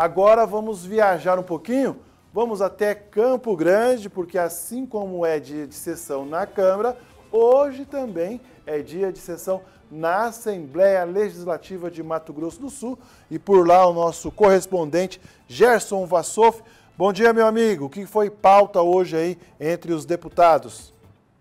Agora vamos viajar um pouquinho, vamos até Campo Grande, porque assim como é dia de sessão na Câmara, hoje também é dia de sessão na Assembleia Legislativa de Mato Grosso do Sul. E por lá o nosso correspondente Gerson Vassoff. Bom dia, meu amigo. O que foi pauta hoje aí entre os deputados?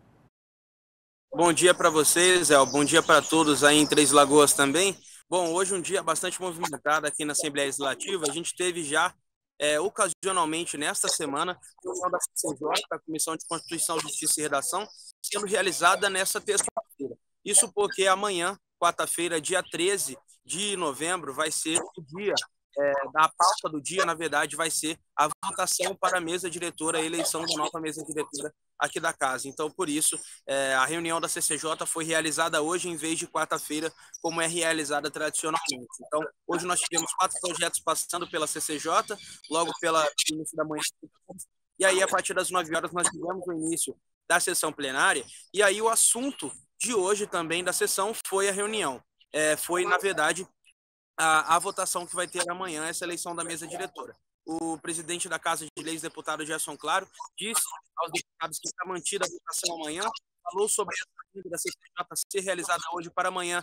Bom dia para vocês, Zé. Bom dia para todos aí em Três Lagoas também. Bom, hoje um dia bastante movimentado aqui na Assembleia Legislativa. A gente teve já, ocasionalmente, nesta semana, a reunião da CCJ, a Comissão de Constituição, Justiça e Redação, sendo realizada nesta terça-feira. Isso porque amanhã, quarta-feira, dia 13 de novembro, vai ser o dia, da pauta do dia, na verdade, vai ser a votação para a mesa diretora, a eleição da nova mesa diretora aqui da casa. Então, por isso, a reunião da CCJ foi realizada hoje em vez de quarta-feira, como é realizada tradicionalmente. Então, hoje nós tivemos 4 projetos passando pela CCJ, logo pelo início da manhã. E aí, a partir das 9 horas, nós tivemos o início da sessão plenária. E aí, o assunto de hoje também da sessão foi a reunião. Foi, na verdade, a votação que vai ter amanhã, essa eleição da mesa diretora. O presidente da Casa de Leis, deputado Gerson Claro, disse aos deputados que está mantida a votação amanhã, falou sobre a agenda da CCJ ser realizada hoje para amanhã,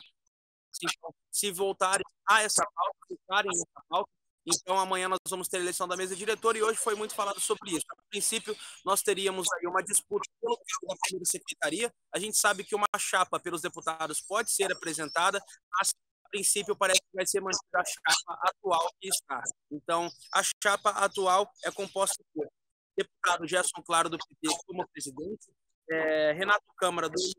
se voltarem a essa pauta, ficarem nessa pauta. Então, amanhã nós vamos ter a eleição da mesa diretora e hoje foi muito falado sobre isso. A princípio, nós teríamos aí uma disputa pelo cargo da primeira secretaria. A gente sabe que uma chapa pelos deputados pode ser apresentada, mas a princípio parece que vai ser mantida a chapa atual que está. Então, a chapa atual é composta por deputado Gerson Claro, do PT, como presidente, Renato Câmara, do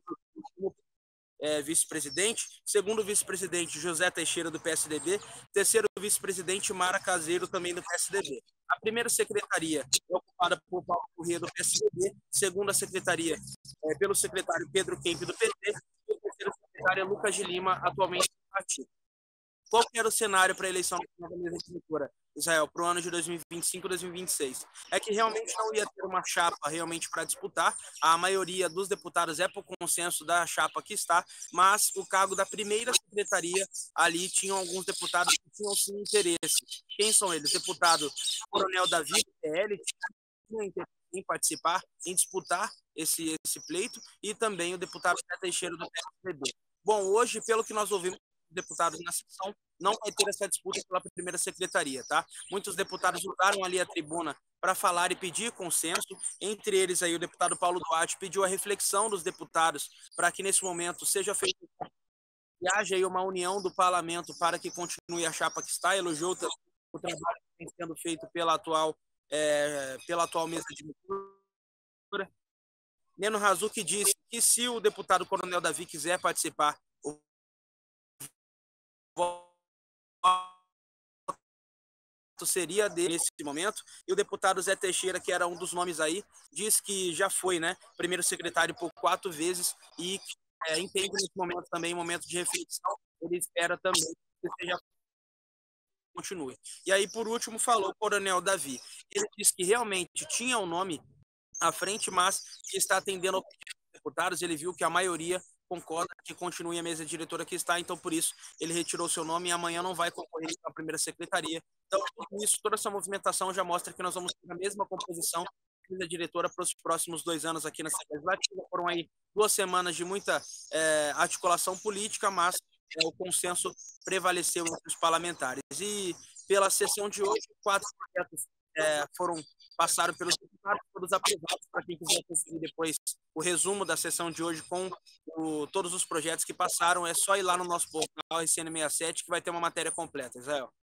vice-presidente, segundo vice-presidente José Teixeira, do PSDB, terceiro vice-presidente Mara Caseiro, também do PSDB. A primeira secretaria é ocupada por Paulo Corrêa, do PSDB, segunda secretaria pelo secretário Pedro Kemp, do PT, e a terceira secretária Lucas de Lima, atualmente do partido. Qual que era o cenário para a eleição da mesa diretora, Israel, para o ano de 2025 e 2026? É que realmente não ia ter uma chapa realmente para disputar. A maioria dos deputados é por consenso da chapa que está, mas o cargo da primeira secretaria, ali tinham alguns deputados que tinham sim interesse. Quem são eles? Deputado Coronel Davi, do PL, tinha interesse em participar, em disputar esse pleito, e também o deputado José Teixeira, do PSDB. Bom, hoje, pelo que nós ouvimos deputados na sessão, não vai ter essa disputa pela primeira secretaria, tá? Muitos deputados usaram ali a tribuna para falar e pedir consenso, entre eles aí o deputado Paulo Duarte pediu a reflexão dos deputados para que nesse momento seja feito e haja aí uma união do parlamento para que continue a chapa que está, elogiou o trabalho que vem sendo feito pela atual mesa diretora. Neno Razuki disse que se o deputado Coronel Davi quiser participar, seria dele nesse momento, e o deputado Zé Teixeira, que era um dos nomes aí, diz que já foi, né, primeiro secretário por 4 vezes e entende nesse momento também, momento de reflexão, ele espera também que seja continue. E aí, por último, falou o Coronel Davi. Ele disse que realmente tinha um nome à frente, mas que está atendendo ao pedido dos deputados, ele viu que a maioria concorda que continue a mesa diretora que está, então por isso ele retirou seu nome e amanhã não vai concorrer à primeira secretaria. Então, tudo isso, toda essa movimentação já mostra que nós vamos ter a mesma composição da mesa diretora para os próximos 2 anos aqui na Assembleia Legislativa. Foram aí 2 semanas de muita articulação política, mas o consenso prevaleceu entre os parlamentares. E pela sessão de hoje, 4 projetos passaram pelos deputados, todos aprovados. Para quem quiser conferir depois o resumo da sessão de hoje com todos os projetos que passaram, é só ir lá no nosso portal RCN67 que vai ter uma matéria completa, Israel.